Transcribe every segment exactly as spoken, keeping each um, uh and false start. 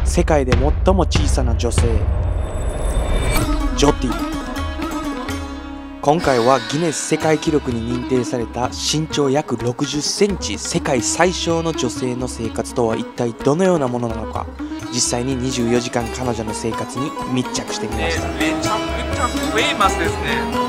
世界で最も小さな女性、ジョティ。今回はギネス世界記録に認定された身長約ろくじゅっセンチ、世界最小の女性の生活とは一体どのようなものなのか、実際ににじゅうよじかん彼女の生活に密着してみました。 めちゃめちゃフェイマスですね。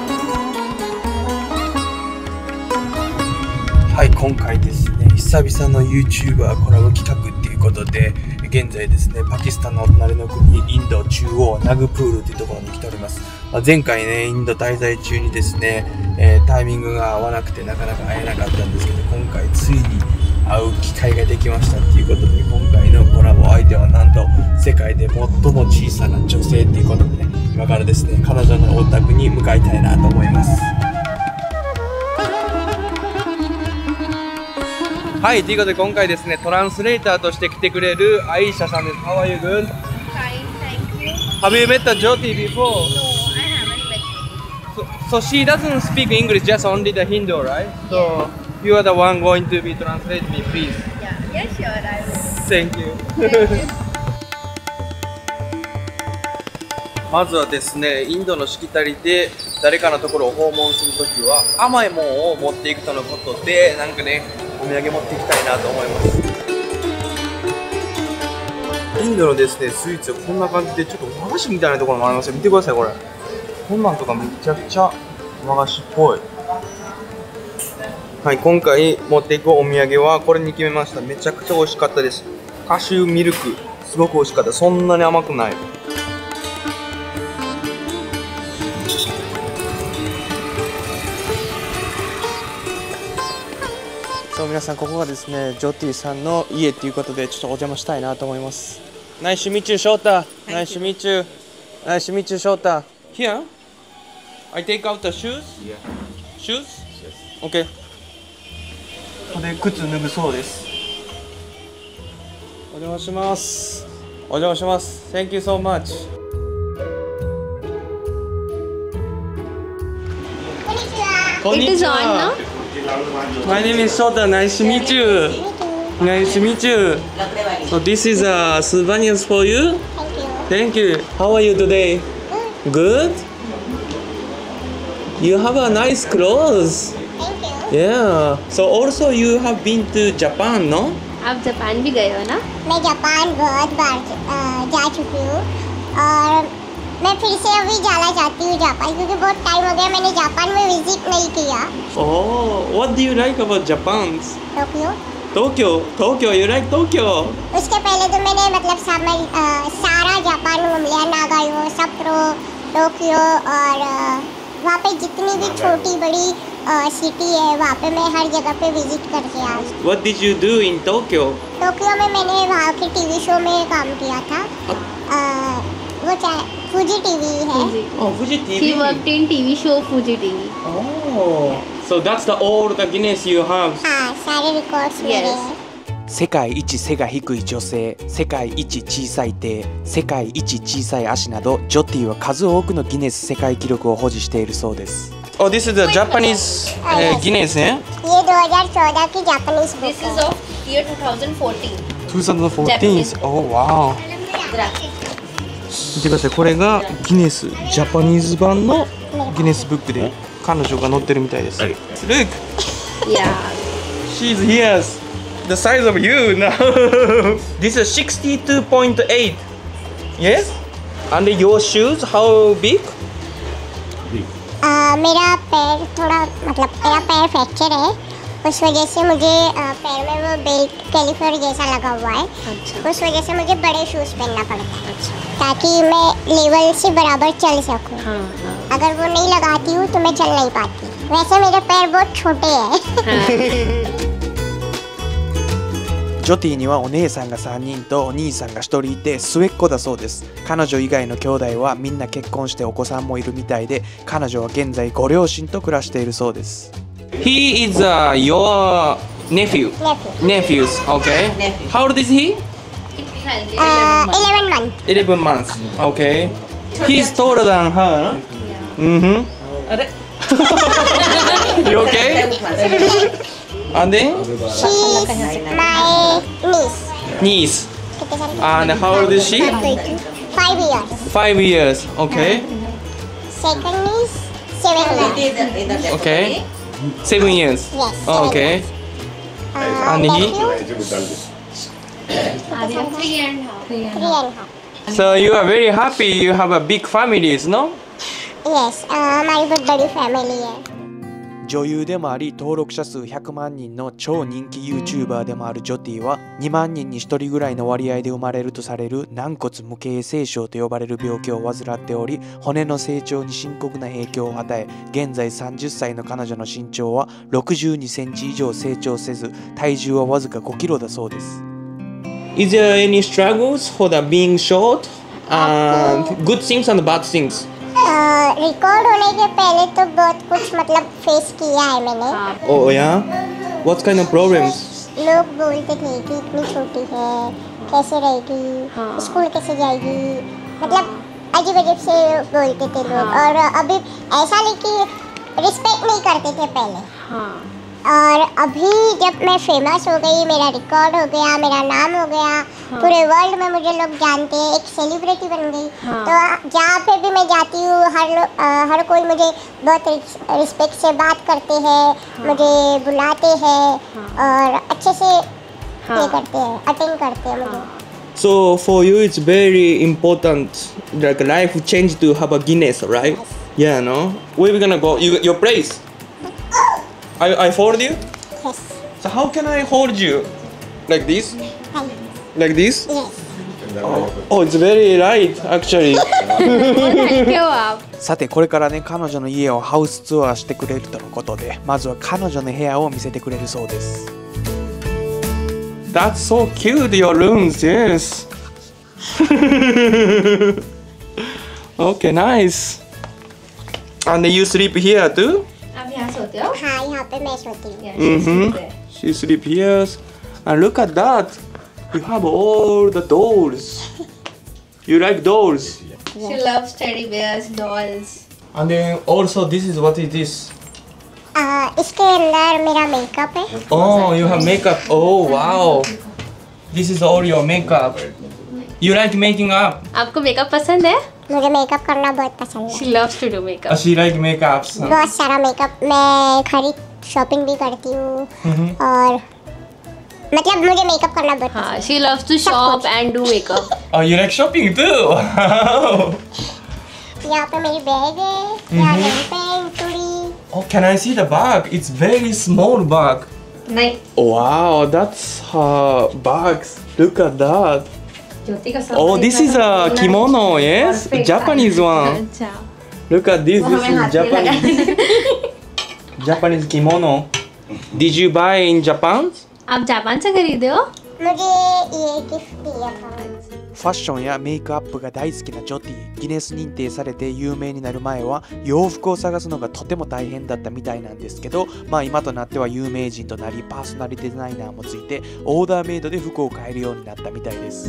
はい、今回ですね、久々の YouTuber コラボ企画っていうことで、現在ですね、パキスタンのお隣の国、インド中央ナグプールというところに来ております。まあ、前回ね、インド滞在中にですね、えー、タイミングが合わなくてなかなか会えなかったんですけど、今回ついに会う機会ができましたっていうことで、今回のコラボ相手はなんと世界で最も小さな女性っていうことでね、今からですね、彼女のお宅に向かいたいなと思います。はい、ということで今回ですね、トランスレーターとして来てくれるアイシャさんです。How are you good? Fine, thank you. Have you met Jyoti before? No, I haven't met you. So, so she doesn't speak English, just only the Hindu, right? So you are the one going to be translate me, please. Yeah, yeah, sure, I will. Thank you. Thank you. まずはですね、インドのしきたりで誰かのところを訪問するときは甘いものを持っていくとのことで、なんかね、お土産持っていきたいなと思います。インドのですね、スイーツはこんな感じで、ちょっと和菓子みたいなところもありますよ。見てください、これ。こんなんとかめちゃくちゃ和菓子っぽい。はい、今回持っていくお土産はこれに決めました。めちゃくちゃ美味しかったです。カシューミルク、すごく美味しかった。そんなに甘くない。そう、皆さん、ここがですね、ジョティさんの家っていうことで、ちょっとお邪魔したいなと思います。Nice to meet you, Shota. Nice to meet you. Nice to meet you, Shota. Here, I take out the shoes. Yeah. Shoes? Yes. Okay. ここで靴脱ぐそうです。お邪魔します。お邪魔します。Thank you so much. It is on now? My name is Shota. Nice to meet you. Nice to meet you. So this is a souvenirs for you. Thank you. Thank you. How are you today? Good. You have a nice clothes. Thank you. Yeah. So also you have been to Japan, no? आप Japan भी गए हो ना? मैं Japan बहुत बार अ, जा चुकी हूँ और मैं फिर से अभी जाना चाहती हूँ जापान, क्योंकि बहुत टाइम हो गया मैंने जापान में विजिट नहीं किया। Oh, what do you like about Japan? Tokyo. Tokyo. Tokyo. You like Tokyo? उसके पहले तो मैंने मतलब सारा अ, सारा जापान घूम लिया, नागायो, सप्रो, टोक्यो और अ, वहाँ पे जितनी भी छोटी बड़ी सिटी है वहाँ पे मैं हर जगह पे विजिट करके आ गई। What did you do in Tokyo? Tokyo में मैंने वहाँ के टीवी शो में काम किया था। आ, वो फूजी टीवी है। Oh, Fuji T V. She worked in T V show Fuji T V. Oh, so that's the all the Guinness you have. हाँ, सारे रिकॉर्ड्स मेरे Yes. हैं। 世界一背が低い女性、世界一小さい手、世界一小さい足など、ジョティは数多くのギネス世界記録を保持しているそうです。 Oh, this is the Japanese uh, Guinness, eh? ये दो हज़ार चौदह की Japanese book This है। is of year twenty fourteen. twenty fourteen. Japanese. Oh, wow. 見てください、これがギネスジャパニーズ版のギネスブックで彼女が載ってるみたいです。Look, Yeah. she's here. The size of you now. This is sixty-two point eight. Yes? And your shoes, how big? आ, मेरा पैर थोड़ा मतलब मेरा पैर fracture है, उस वजह से मुझे आ, पैर में वो बेल्ट कैलिफर जैसा लगा हुआ है। अच्छा. उस वजह से मुझे बड़े शूज़ पहनना पड़ता है अच्छा. ताकि मैं लेवल से बराबर चल सकूं। हाँ हाँ. अगर वो नहीं लगाती हूँ तो मैं चल नहीं पाती। वैसे मेरे पैर बहुत छोटे हैं। ジョティにはお姉さんがさんにんとお兄さんがひとりいて末っ子だそうです。彼女以外の兄弟はみんな結婚してお子さんもいるみたいで、彼女は現在ご両親と暮らしているそうです。 He is uh, your nephew. Nephew. Nephews, okay. How old is he? Uh, eleven month. eleven months. Okay. He's taller than her. Mm-hmm. You okay? And then She's my niece. niece. चलते चलते। And how old is she? Five years. Five years. Okay. Second is seven years. Okay. Seven years. Yes. Oh, okay. Uh, And he? nephew, Three and half. three and half. So you are very happy. You have a big families, no? Yes. uh, हमारी बहुत बड़ी family है। 女優でもあり登録者数ひゃくまんにんの超人気 YouTuber でもあるジョティはにまんにんにひとりぐらいの割合で生まれるとされる軟骨無形成症と呼ばれる病気を患っており、骨の成長に深刻な影響を与え、現在さんじゅっさいの彼女の身長はろくじゅうにセンチ以上成長せず、体重はわずかごキロだそうです。Is there any struggles for the being short and good things and bad things? Record होने के पहले तो बहुत कुछ मतलब फेस किया है मैंने। Oh yeah? What kind of problems? लोग बोलते थे कि इतनी छोटी है, कैसे रहेगी, स्कूल कैसे जाएगी, मतलब अजीब अजीब से बोलते थे लोग। और अभी ऐसा नहीं कि रिस्पेक्ट नहीं करते थे पहले। और अभी जब मैं फेमस हो गई, मेरा रिकॉर्ड हो गया, मेरा नाम हो गया, पूरे वर्ल्ड में मुझे लोग जानते हैं, एक सेलिब्रिटी बन गई। तो जहाँ पे भी मैं जाती हूँ हर लो- हर कोई मुझे बहुत रिस्पेक्ट से बात करते हैं, मुझे बुलाते हैं और अच्छे से ये करते हैं, अटेंड करते हैं मुझे। So for you it's very important, like life change to have a Guinness, right? Yeah, no? Where we gonna go? You, your place? I, I hold you? Yes. So how can I hold you? Like this? Thank you. Like this? Yes. Oh, it's very light actually. क्यों आप? さてこれからね彼女の家をハウスツアーしてくれるとのことで、まずは彼女の部屋を見せてくれるそうです。That's so cute, your rooms, yes. Okay, nice. And you sleep here too? आप यहाँ सोते हो? हाँ, यहाँ पे मैं सोती हूँ। Mm-hmm. She sleep here. And look at that. You have all the dolls. You like dolls? She loves teddy bears, dolls. And then also this is what it is. आ, इसके अंदर मेरा मेकअप है। Oh, you have makeup. Oh, wow. This is all your makeup. You like making up? आपको makeup पसंद है? मुझे makeup करना बहुत पसंद है। She loves to do makeup. Uh, she like makeups. Huh? बहुत सारा मेकअप, मैं खरीद शॉपिंग भी करती हूँ और मतलब मुझे मेकअप करना बहुत पसंद हाँ, she loves to shop and do makeup. Oh, you like shopping too? Wow. है। यहाँ पे मेरी बैग है, यहाँ मेरी पेन, चूड़ी। Oh, can I see the bag? It's very small bag. नहीं, Wow, that's her bags. Look at that. ज्योति का सब Oh, this is a kimono, yes? Japanese one. अच्छा, Look at this. वो This हमें is हाथ में Japanese. लगा। Japanese kimono. Did you buy in Japan? आप जापान से खरीदे हो? मुझे ये गिफ्ट दिया था। ファッションやメイクアップが大好きなジョティ。ギネス認定されて有名になる前は洋服を探すのがとても大変だったみたいなんですけど、まあ今となっては有名人となりパーソナリティデザイナーもついてオーダーメイドで服を買えるようになったみたいです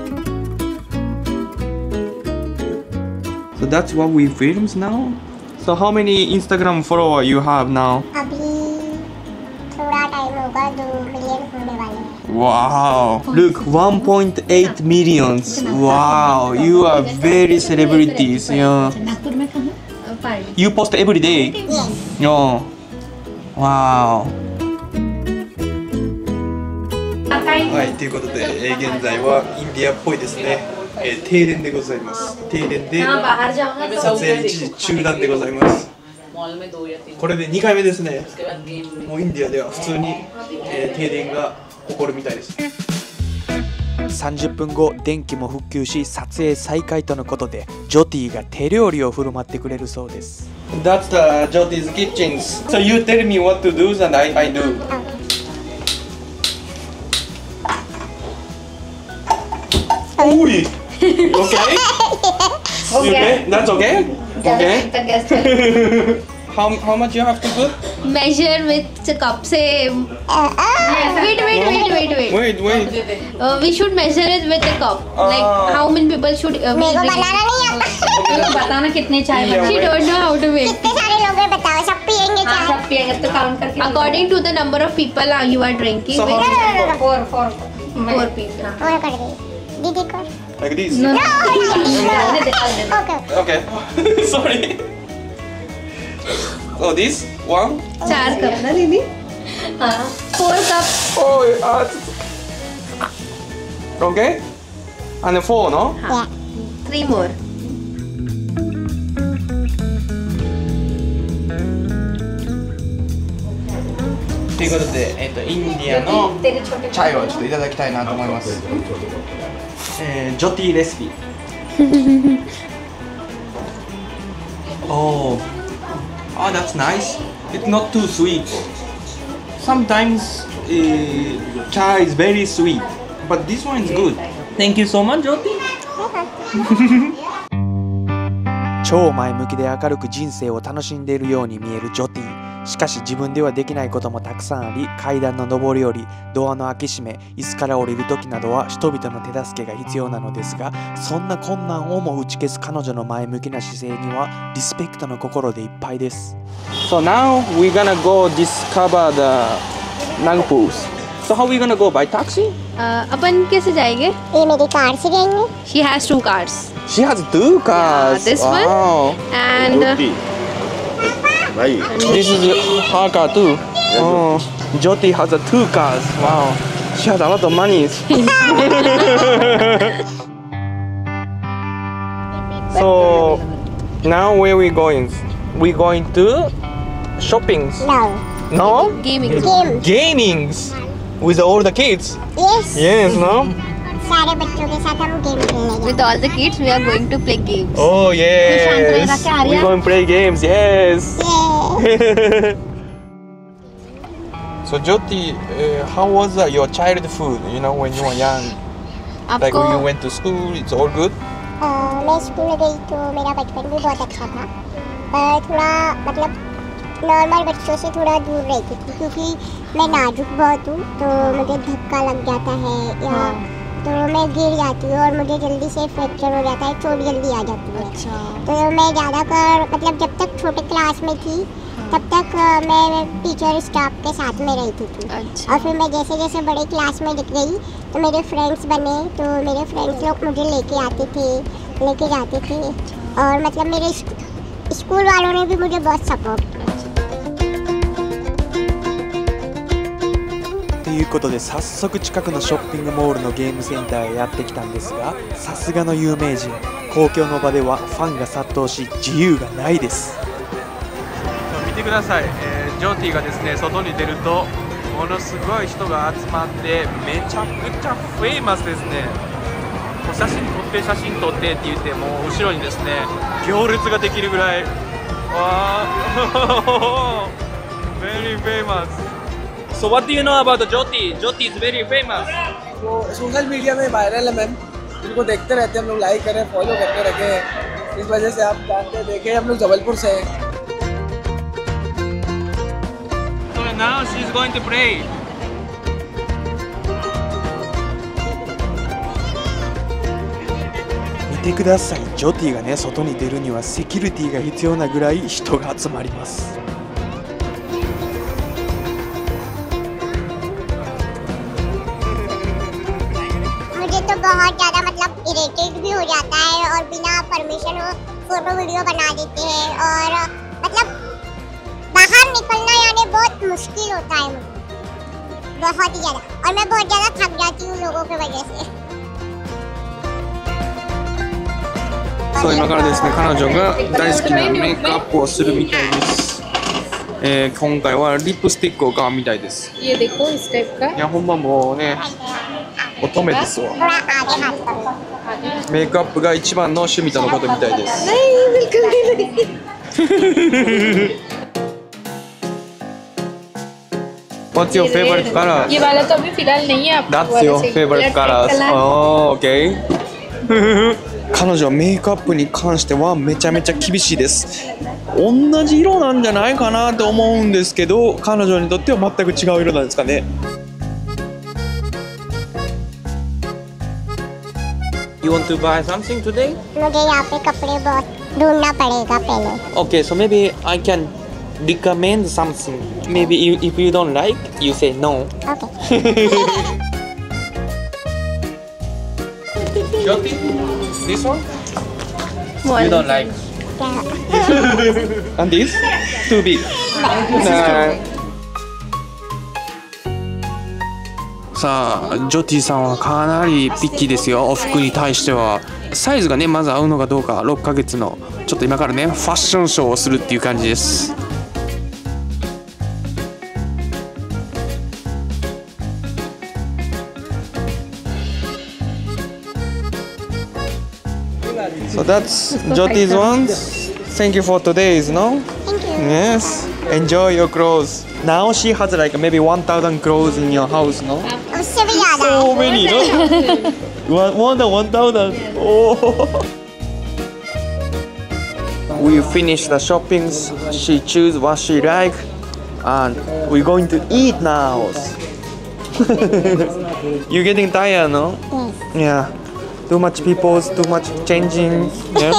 。So that's what we films now? So how many Instagram follower you have now? अभी थोड़ा टाइम होगा, दो मिलियन होने वाले हैं। Wow! Look, one point eight millions. Wow, you are very celebrities. Yeah. You post every day. Yes. Oh. Wow. はい、ということで、えー現在はインディアっぽいですね。えー停電でございます。停電で撮影一時中断でございます。これでにかいめですね。もうインディアでは普通に、えー停電が起こるみたいです。さんじゅっぷんご、電気も復旧し撮影再開とのことでジョティが手料理を振る舞ってくれるそうです。That's the Jyoti's kitchens. So you tell me what to do and I, I do. Ui! Okay? Okay? That's okay? Okay? How, how much you have to put? Measure with cup से wait wait wait wait wait Wait, wait. uh, we should measure it with a cup like Ah. how many people should uh, मेरे को we drink. बनाना नहीं आता। बताना कितने चाय Yeah, she wait. don't know how to make कितने सारे लोग हैं बताओ, सब पियेंगे हाँ, चाय? सब पिएंगे तो काउंट करके according to the number of people uh, you are drinking So with how- four four four people और कर दे। दीदी को Like this? No. No, No. okay Okay. Sorry. Oh, this one? चार कप ना दीदी? हाँ. Four cup. Oh, uh, okay. And four, no? yeah Three more. ということで、えっと、インディアの तेरे छोटे チャイをちょっといただきたいなと思います。えー、ジョティレシピ。oh, oh, that's nice. It's not too sweet. Sometimes uh, chai is very sweet, but this one is good. Thank you so much, Jyoti. 超前向きで明るく人生を楽しんでいるように見えるジョティ。しかし自分ではできないこともたくさんあり、階段の上り下り、ドアの開け閉め、椅子から降りる時などは人々の手助けが必要なのですが、そんな困難をも打ち消す彼女の前向きな姿勢にはリスペクトの心でいっぱいです。So now we're gonna go discover the Nagpurs. So how we gonna go, by taxi? Uh, अपन कैसे जाएंगे? ये मेरी car से जाएंगे She has two cars. She has two cars. Yeah, this one. Wow. And uh, This is her car too. Oh, Jyoti has a two cars. Wow. She has a lot of money. So now where we going? We going to shoppings? no No? gaming. Game Gamings with all the kids. yes Yes, no? सारे बच्चों के साथ हम game खेलेंगे With all the kids, we are going to play games. Oh yes. रख के आ रही We're है? going to play games. Yes. ये So Jyoti, uh, how was uh, your childhood? You know, when you were young, like when you आपको went to school, it's all good. अ, मैं school गई तो मेरा बचपन भी बहुत अच्छा था पर थोड़ा मतलब नॉर्मल बच्चों से थोड़ा दूर रहती थी क्योंकि मैं नाजुक बहुत हूँ तो मुझे धक्का लग जाता है या तो मैं गिर जाती हूँ और मुझे जल्दी से फ्रैक्चर हो जाता है चोट जल्दी आ जाती है अच्छा. तो मैं ज़्यादातर मतलब जब तक छोटे क्लास में थी तब तक अ, मैं टीचर स्टाफ के साथ में रहती थी अच्छा. और फिर मैं जैसे जैसे बड़े क्लास में दिख गई तो मेरे फ्रेंड्स बने तो मेरे फ्रेंड्स लोग मुझे लेके आते थे लेके जाते थे और मतलब मेरे स्कू- स्कूल वालों ने भी मुझे बहुत सपोर्ट किया ということで早速近くのショッピングモールのゲームセンターへやってきたんですが、さすがの有名人、公共の場ではファンが殺到し自由がないです。見てください、えー、ジョーティーがですね外に出るとものすごい人が集まってめちゃくちゃフェイマスですね。もう写真撮って写真撮ってって言ってもう後ろにですね行列ができるぐらいわーvery famous. So what do you know about the Jyoti? Jyoti is very famous. वो सोशल मीडिया में वायरल है मैम, जिनको देखते रहते हैं हम लोग, लाइक करें फॉलो करते रखे हैं, इस वजह से आप जानते देखे हम लोग जबलपुर से हैं। So now she's going to play. 見てください、ジョティがね外に出るにはセキュリティが必要なぐらい人が集まります。 मुझे तो बहुत ज़्यादा मतलब इरिटेट भी हो जाता है और बिना परमिशन वो फोटो वीडियो बना देते हैं और मतलब बाहर निकलना यानी बहुत मुश्किल होता है मुझे बहुत ही ज़्यादा और मैं बहुत ज़्यादा थक जाती हूँ लोगों की वजह से। そう今からですね彼女が大好きなメイクアップをするみたいです。えー、今回はリップスティックを買うみたいです。 ये देखो इस टाइप का. いやほんまもうね乙女ですわ。 थोड़ा आगे हाथ करो। メイクアップが一番の趣味とのことみたいです。 नहीं बिल्कुल नहीं. What's your favorite color? ये वाला तो अभी फिलहाल नहीं है आपको. That's your favorite color. Oh, okay. 彼女はメイクアップに関してはめちゃめちゃ厳しいです。同じ色なんじゃないかなと思うんですけど、彼女にとっては全く違う色なんですかね。You want to buy something today? मुझे यहाँ पे कपड़े बहुत ढूंढना पड़ेगा पहले। Okay, so maybe I can recommend something. Maybe if you don't like, you say no. Okay. Jyoti, this one? One. You don't like? Yeah. And this? Too big. Nah. さあ、ジョティさんはかなりピッキーですよ、お服に対しては。サイズがね、まず合うのかどうか、ろっかげつのちょっと今からね、ファッションショーをするっていう感じです。So that's Jyoti's ones. Thank you for today's, no? Thank you. Yes. Enjoy your clothes. Now she has like maybe one thousand clothes in your house, no? उससे भी ज़्यादा है। So many, no? One, more than one thousand. Oh. We finished the shoppings. She choose what she like, and we're going to eat now. You're getting tired, no? Yes. Yeah. Too much people, too much changing. Yeah.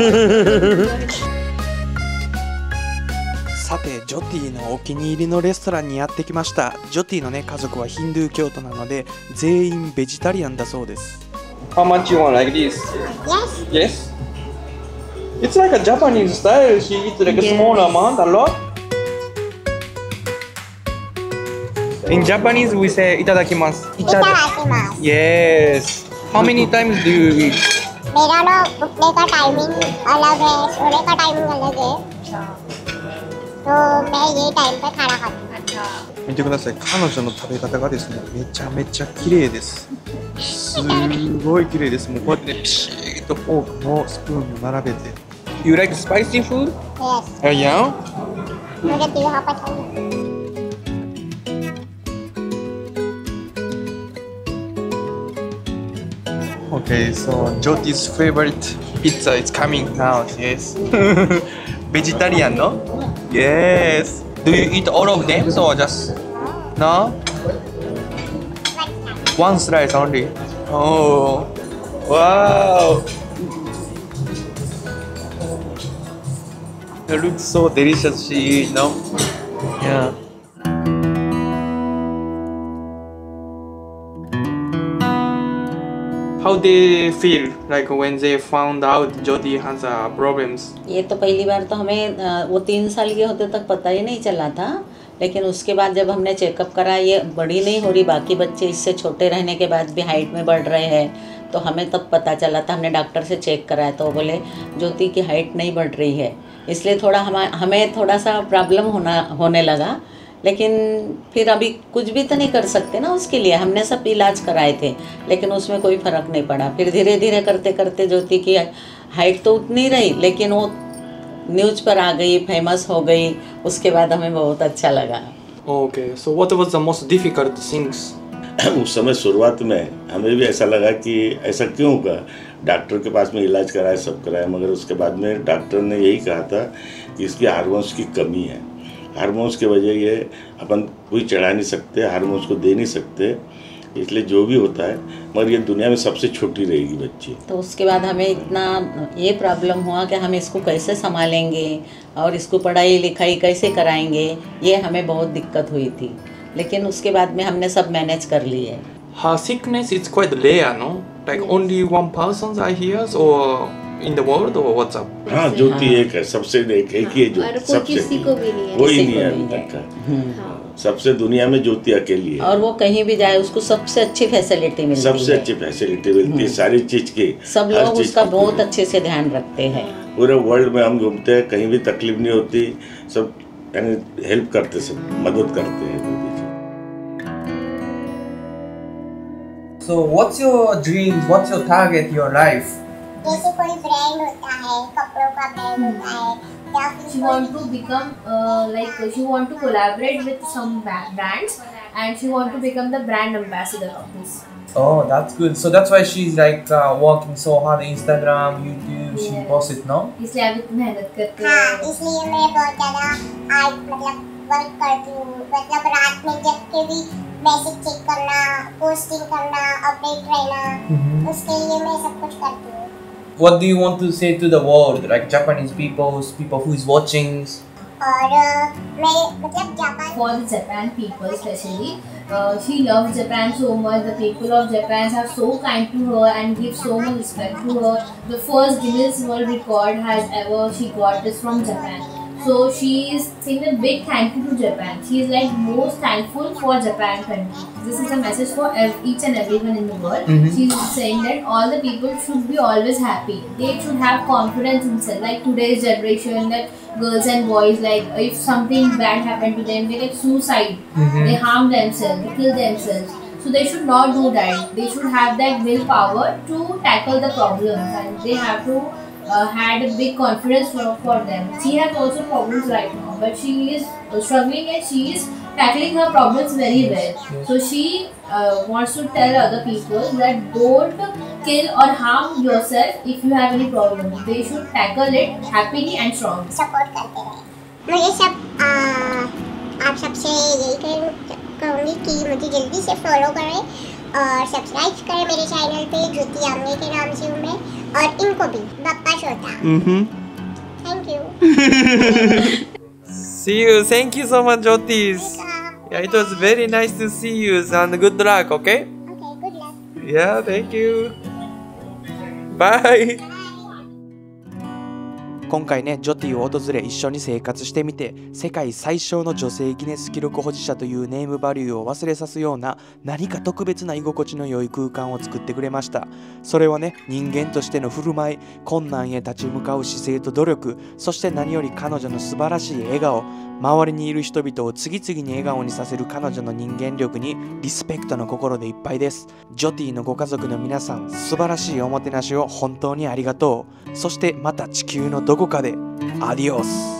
さて、ジョティのお気に入りのレストランにやってきました。ジョティのね、家族はヒンドゥー教徒なので、全員ベジタリアンだそうです。How much you want like this? Yes. Yes. It's like a Japanese style. She eats like a small amount, a lot. In Japanese, we say いただきます。 いただきます。 Yes. How many times do you eat? मेरा ना उठने का timing अलग है, सोने का timing अलग है, तो मैं ये टाइम पे खाना खाती हूँ। 見てください。彼女の食べ方がですね、めちゃめちゃ綺麗です。すごい綺麗です。もうこうやってね、ピシッとフォークのスプーンを並べて。You like spicy food? Yes. Uh, yeah. मुझे तीखा पसंद है। Okay, so Jyoti's favorite pizza is coming now. Yes. Vegetarian, no? Yes. Do you eat all of them or just no? One slice only. Oh, wow! It looks so delicious. She eat, no? Yeah. How they feel like when they found out Jyoti has uh, problems? ये तो पहली बार तो हमें अ, वो तीन साल के होते तक पता ही नहीं चला था, लेकिन उसके बाद जब हमने चेकअप करा, ये बड़ी नहीं हो रही, बाकी बच्चे इससे छोटे रहने के बाद भी हाइट में बढ़ रहे हैं, तो हमें तब पता चला था। हमने डॉक्टर से चेक कराया तो वो बोले ज्योति की हाइट नहीं बढ़ रही है, इसलिए थोड़ा हम हमें थोड़ा सा प्रॉब्लम होना होने लगा। लेकिन फिर अभी कुछ भी तो नहीं कर सकते ना उसके लिए, हमने सब इलाज कराए थे लेकिन उसमें कोई फ़र्क नहीं पड़ा। फिर धीरे धीरे करते करते ज्योति की हाइट तो उतनी रही, लेकिन वो न्यूज़ पर आ गई, फेमस हो गई, उसके बाद हमें बहुत अच्छा लगा। Okay, so what was the most difficult things? उस समय शुरुआत में हमें भी ऐसा लगा कि ऐसा क्यों होगा। डॉक्टर के पास में इलाज कराया, सब कराया, मगर उसके बाद में डॉक्टर ने यही कहा था कि इसकी हार्मोन्स की कमी है। हार्मोन्स की वजह ये अपन कोई चढ़ा नहीं सकते, हार्मोन्स को दे नहीं सकते, इसलिए जो भी होता है, मगर ये दुनिया में सबसे छोटी रहेगी बच्ची। तो उसके बाद हमें इतना ये प्रॉब्लम हुआ कि हम इसको कैसे संभालेंगे और इसको पढ़ाई लिखाई कैसे कराएंगे, ये हमें बहुत दिक्कत हुई थी, लेकिन उसके बाद में हमने सब मैनेज कर लिए। Her sickness is quite rare, no? Like only one person are here or in the world or what's up? हाँ, ज्योति एक है, सबसे एक एक ही है जो और कोई सबसे किसी को भी नहीं है। कोई किसी नहीं को है नहीं अभी है। तक का। सबसे दुनिया में ज्योति अकेली है और वो कहीं भी जाए उसको सबसे अच्छी फैसिलिटी मिलती सबसे है, अच्छी फैसिलिटी मिलती है सारी चीज की। सब हर लोग चीज उसका की। बहुत अच्छे से ध्यान रखते हैं। पूरे वर्ल्ड में हम घूमते हैं, कहीं भी तकलीफ नहीं होती, सब यानी हेल्प करते, सब मदद करते हैं। So what's your dreams? What's your target? Your life? जैसे कोई ब्रांड होता है, कपड़ों का ब्रांड होता है, या फिर She want to become uh, like she want to collaborate with some ba- brands and she want to become the brand ambassador of this. Oh, that's good. So that's why she's like uh, working so hard. Instagram, YouTube, she Yeah. posts it, no? इसलिए आप इतनी मेहनत करते हाँ, हैं। इसलिए मैं बहुत ज़्यादा आज मतलब वर्क करती हूँ, मतलब रात में जग के भी मैसेज चेक करना, पोस्टिंग करना, अपडेट रहना, उसके लिए मैं सब कुछ करती हूँ। What do you want to say to the world, like Japanese people, people who is watching? और अ, मैं मतलब Japan For the Japan people especially, uh, she loves Japan so much. The people of Japan are so kind to her and give so much respect to her. The first Guinness World Record has ever she got is from Japan. So she is saying a big thank you to Japan. She is like most thankful for Japan country. This is a message for ev- each and everyone in the world. Mhm. She is saying that all the people should be always happy. They should have confidence in themselves. Like today's generation, that girls and boys, like if something bad happened to them, they get suicide. Mhm. They harm themselves. They kill themselves. So they should not do that. They should have that willpower to tackle the problems, and they have to uh, had a big confidence for, for them. She has also problems right now, but she is uh, struggling and she is tackling her problems very well. So she uh, wants to tell other people that don't kill or harm yourself if you have any problem. They should tackle it happily and strongly. Support करते रहे। मुझे सब आ, आप सबसे यही कहूँ- कहूँगी कि मुझे जल्दी से फॉलो करें और सब्सक्राइब करें मेरे चैनल पे ज्योति आमले के नाम से हूँ मैं, और इनको भी बप्पा शोता। Mhm. Thank you. See you. Thank you so much, Jyotis. Yeah, it was very nice to see you and good luck, okay? Okay, good luck. Yeah, thank you. Bye. 今回ねジョティを訪れ一緒に生活してみて、世界最小の女性ギネス記録保持者というネームバリューを忘れさすような何か特別な居心地の良い空間を作ってくれました。それはね、人間としての振る舞い、困難へ立ち向かう姿勢と努力、そして何より彼女の素晴らしい笑顔、周りにいる人々を次々に笑顔にさせる彼女の人間力にリスペクトの心でいっぱいです。ジョティのご家族の皆さん、素晴らしいおもてなしを本当にありがとう。そしてまた地球のどこかでアディオス。